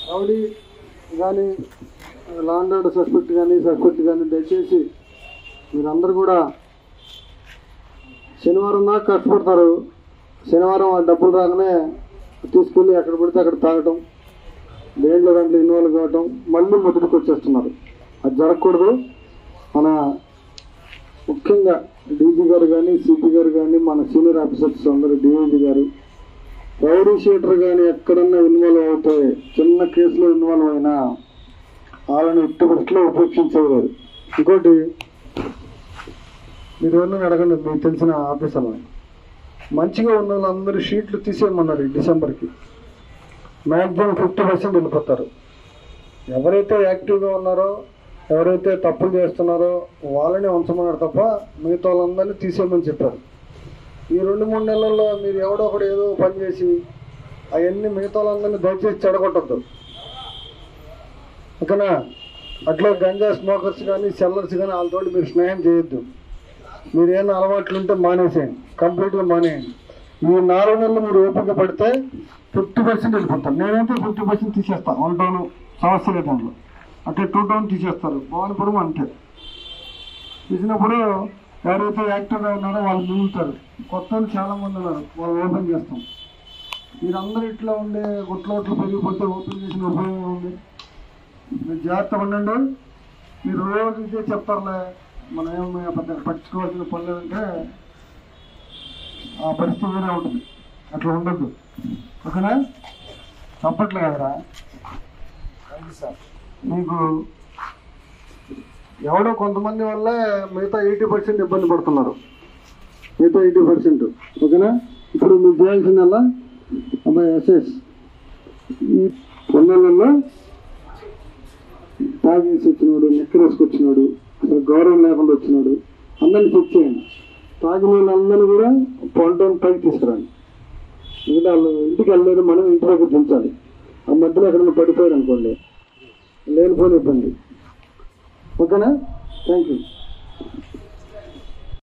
Rowdy కానీ land order suspect కానీ దయచేసి మీరందరూ కూడా శనివారం దాకా కష్టపడతారు. శనివారం ఆ డబ్బులు రాగానే తీసుకెళ్ళి ఎక్కడ పడితే అక్కడ తాగటం, దాంట్లో ఇన్వాల్వ్ కావటం, మళ్ళీ మొదటికి వచ్చేస్తున్నారు. అది జరగకూడదు. మన ముఖ్యంగా డీజీ గారు కానీ, సిపి గారు కానీ, మన సీనియర్ ఆఫీసర్స్ అందరూ, డిఐజీ గారు, రౌడీ షీటర్ కానీ ఎక్కడన్నా ఇన్వాల్వ్ అవుతే, చిన్న కేసులో ఇన్వాల్వ్ అయినా వాళ్ళని ఎట్టి పరిస్థితిలో ఉపేక్షించలేదు. ఇంకోటి, మీరు ఎవరిని అడగండి, మీకు తెలిసిన ఆఫీసర్లని, మంచిగా ఉన్న వాళ్ళందరూ షీట్లు తీసేయమన్నారు. ఈ డిసెంబర్కి మ్యాక్సిమం 50% వెళ్ళిపోతారు. ఎవరైతే యాక్టివ్గా ఉన్నారో, ఎవరైతే తప్పులు చేస్తున్నారో వాళ్ళని ఉంచమన్నారు తప్ప మిగతా వాళ్ళందరినీ తీసేయమని చెప్పారు. ఈ 2-3 నెలల్లో మీరు ఎవడో ఒకటి ఏదో పని చేసి అవన్నీ మిగతా వాళ్ళందరినీ దయచేసి చెడగొట్టద్దు. ఓకేనా? అట్లా గంజా స్మోకర్స్ కానీ, సెల్లర్స్ కానీ వాళ్ళతో మీరు స్నేహం చేయొద్దు. మీరు ఏమైనా అలవాట్లు ఉంటే మానేసేయండి, కంప్లీట్గా మానేయండి. ఈ 4 నెలలు మీరు ఓపిక పడితే 50% వెళ్ళిపోతారు. నేనైతే 50% తీసేస్తాను. 1 టౌన్ సమస్య లేదు దాంట్లో. అట్లా 2 టౌన్ తీసేస్తారు. భువనపురం అంతే. తీసినప్పుడు ఎవరైతే యాక్టివ్గా ఉన్నారో వాళ్ళు మిగులుతారు. కొత్త చాలామంది ఉన్నారు, వాళ్ళు ఓపెన్ చేస్తాం. మీరందరూ ఇట్లా ఉండే గుట్లోట్లు పెరిగిపోతే ఓపెన్ చేసిన ఉపయోగం ఉంది. మీరు జాగ్రత్తగా ఉండండి. మీరు రోజు ఇదే చెప్తారులే, మనం ఏమన్నా పెద్ద పట్టించుకోవాల్సిన పని లేదంటే ఆ పరిస్థితి వేరే ఉంటుంది. అట్లా ఉండద్దు. ఓకేనా? తప్పట్లే కదరా మీకు. ఎవడో కొంతమంది వల్ల మిగతా 80% ఇబ్బంది పడుతున్నారు. మిగతా 80%. ఓకేనా? ఇప్పుడు మీరు చేయాల్సిందల్లా అబ్బాయి ఎస్ఎస్ ఈ 1 నెలల్లో తాగేసి వచ్చినాడు, నెక్కరేసుకొచ్చినాడు, అసలు గౌరవం లేకుండా వచ్చినాడు, అందరినీ చెక్ చేయండి. తాగిన వాళ్ళందరినీ కూడా పొంటోన్ పైకి తీసుకురండి. ఎందుకంటే వాళ్ళు ఇంటికి వెళ్ళలేదు, మనం ఇంటి దగ్గర దించాలి. ఆ మధ్యలో ఎక్కడైనా పడిపోయారు అనుకోండి, లేనిపోయిన ఇబ్బంది. ఓకేనా? Thank you.